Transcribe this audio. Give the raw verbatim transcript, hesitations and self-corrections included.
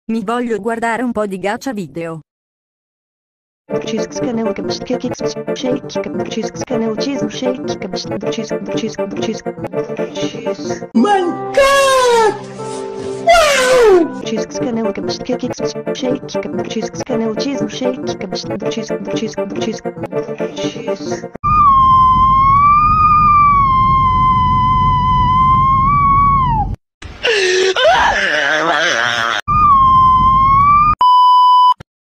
Mi voglio guardare un po' di Gacha video. Dorcisco scanel capstic shake dorcisco scanel cheese shake capstic dorcisco dorcisco dorcisco dorcisco Mancat! Wow! dorcisco scanel capstic shake dorcisco scanel cheese shake capstic dorcisco dorcisco dorcisco dorcisco